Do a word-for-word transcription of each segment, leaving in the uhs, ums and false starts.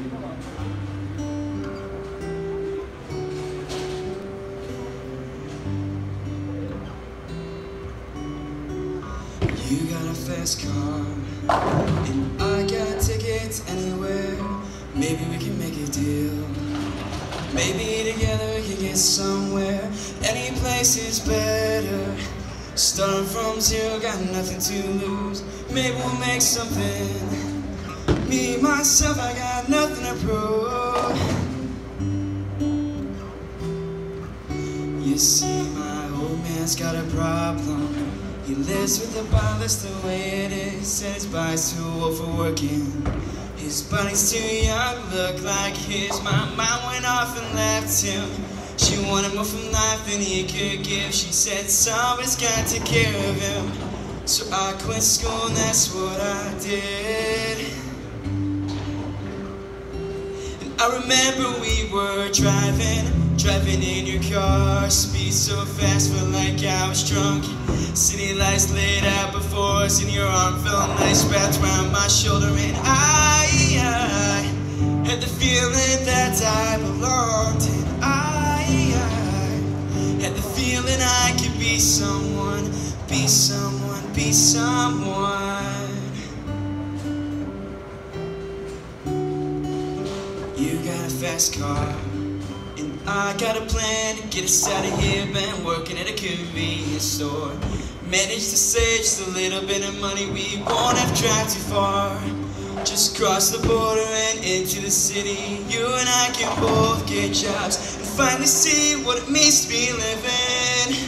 You got a fast car, and I got tickets anywhere. Maybe we can make a deal. Maybe together we can get somewhere. Any place is better. Starting from zero, got nothing to lose. Maybe we'll make something. Me, myself, I got nothing to prove. You see, my old man's got a problem. He lives with the bar, that's the way it is. Said his body's too old for working. His body's too young to look like his. My mind went off and left him. She wanted more from life than he could give. She said somebody's got to take care of him. So I quit school and that's what I did. And I remember we were driving, driving in your car. Speed so fast, felt like I was drunk. City lights laid out before us, and your arm felt nice wrapped around my shoulder. And I, I had the feeling that I belonged. And I, I had the feeling I could be someone, be someone, be someone. You got a fast car, and I got a plan to get us out of here. Been working at a convenience store. Managed to save just a little bit of money. We won't have to drive too far. Just cross the border and into the city. You and I can both get jobs and finally see what it means to be living.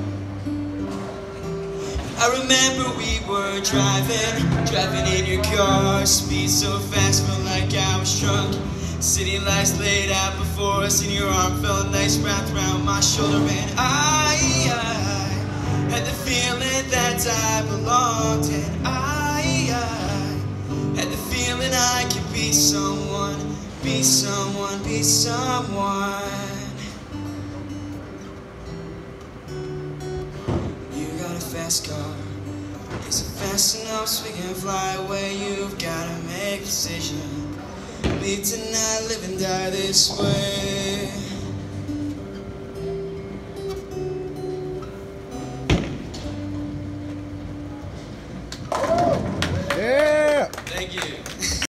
I remember we were driving, driving in your car. Speed so fast, felt like I was drunk. City lights laid out before us, and your arm felt nice wrapped around my shoulder. And I, I had the feeling that I belonged. And I, I had the feeling I could be someone, be someone, be someone. You got a fast car. Is it fast enough so we can fly away? You've got to make a decision. Leave tonight, live and die this way.